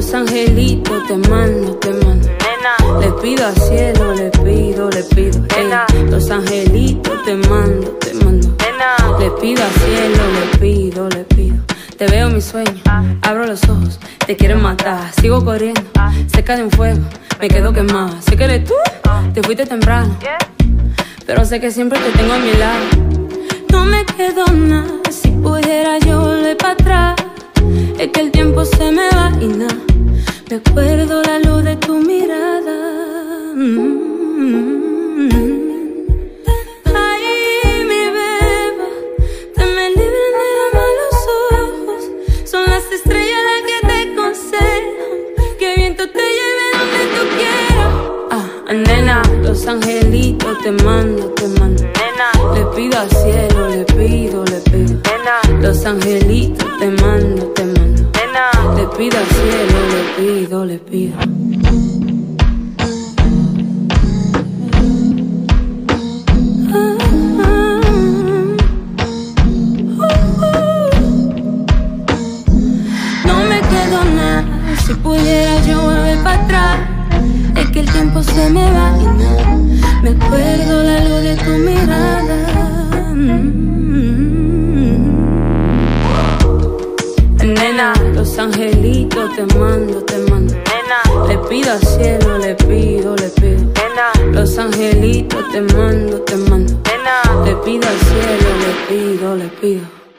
Los angelitos te mando, te mando. Nena, Le pido al cielo, le pido, le pido. Nena. Los angelitos te mando, te mando. nena. Le pido al cielo, le pido, le pido. Te veo en mis sueños, abro los ojos, te quieren matar. Sigo corriendo, cerca de un fuego, me quedo quemada. Sé que eres tú, te fuiste temprano, pero sé que siempre te tengo a mi lado. No me quedo nada, si pudiera yo volver para atrás. Es que el tiempo se me va y nada, me acuerdo la luz de tu mirada. Ay, mi beba, te me libran de los malos ojos. Son las estrellas las que te aconsejan que viento te lleve donde tú quieras. Nena, los angelitos te mando, te mando. Nena, Le pido al cielo, le pido, le pido. nena, Los angelitos te mando, te mando. nena. Le pido al cielo, le pido, le pido. No me quedo nada, si pudiera yo volver para atrás. Es que el tiempo se me va y nada, me acuerdo la luz de tu mirada. Nena, los angelitos te mando, te mando. Nena, Le pido al cielo, le pido, le pido. nena, Los angelitos te mando, te mando. nena. Le pido al cielo, le pido, le pido.